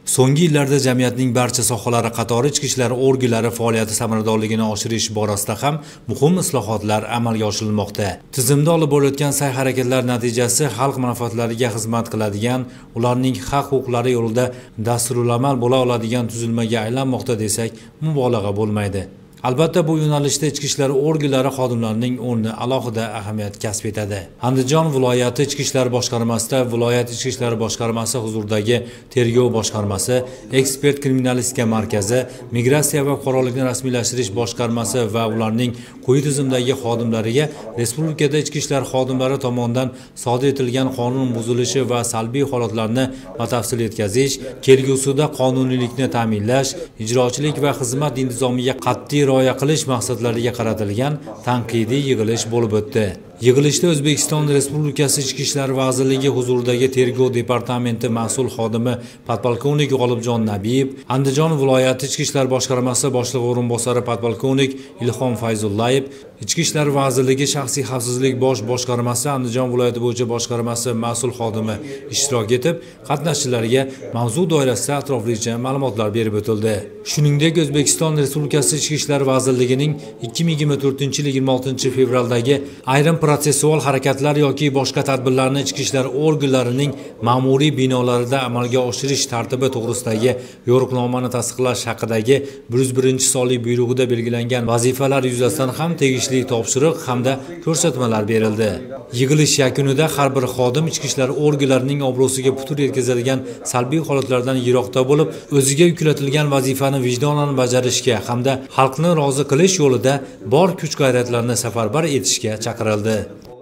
So'nggi yillarda jamiyatning barcha sohalari qatori ichki ishlar organlari faoliyati samaradorligini oshirish borasida ham muhim islohotlar amalga oshirilmoqda. Tizimda olib bo'layotgan sa'y-harakatlar natijasi xalq manfaatlariga xizmat qiladigan, ularning haq-huquqlari yo'lida dasturlamal bo'la oladigan tuzilmaga aylanmoqda desak, mubolag'a bo'lmaydi. Albatta bu yo'nalishda ichki ishlar organlari xodimlarining o'rni alohida ahamiyat kasb etadi. Andijon viloyati ichki ishlar boshqarmasida viloyat ichki ishlar boshqarmasi huzuridagi tergov boshqarmasi, ekspert kriminalistika markazi, migratsiya va fuqarolikni rasmiylashtirish boshqarmasi va ularning quyi tizimdagi xodimlariga respublikada ichki ishlar xodimlari tomonidan sodir etilgan qonun buzilishi va salbiy holatlarni batafsil yetkazish, kelgusida qonuniylikni ta'minlash, ijrochilik va xizmat intizomiga qat'iy rioya qilish maqsadlariga qaratilgan tanqidiy yig'ilish bo'lib o'tdi. Yig'ilishda O'zbekiston Respublikasi Ichki ishlar vazirligi huzuridagi tergov departamenti mas'ul xodimi podpolkovnik G'olibjon Nabiyev, Andijon viloyati ichki ishlar boshqarmasi boshlig'i o'rinbosari podpolkovnik Ilhom Fayzullayev, Ichki ishlar vazirligi shaxsiy xavfsizlik bosh boshqarmasi Andijon viloyati bo'yicha boshqarmasi mas'ul xodimi ishtirok etib, qatnashchilarga mavzu doirasida atroflicha ma'lumotlar berib o'tildi. Shuningdek, O'zbekiston Respublikasi Ichki ishlar vazirligining 2024-yil 26 fevraldagi ayrim protsessual harakatlar yoki boshqa tadbirlarni ichki ishlar organlarining ma'muriy binolarida amalga oshirish tartibi to'g'risidagi yo'riqnomani tasdiqlash haqidagi 101-sonli buyrug'ida belgilangan vazifalar yuzasidan ham tegishli topshiriq hamda ko'rsatmalar berildi. Yig'ilish yakunida har bir xodim ichki ishlar organlarining obro'siga putur yetkazadigan salbiy holatlardan yiroqda bo'lib, o'ziga yuklatilgan vazifani vijdonan bajarishga hamda xalqni rozi qilish yo'lida bor kuch-g'ayratlarni safarbar etishga chaqirildi.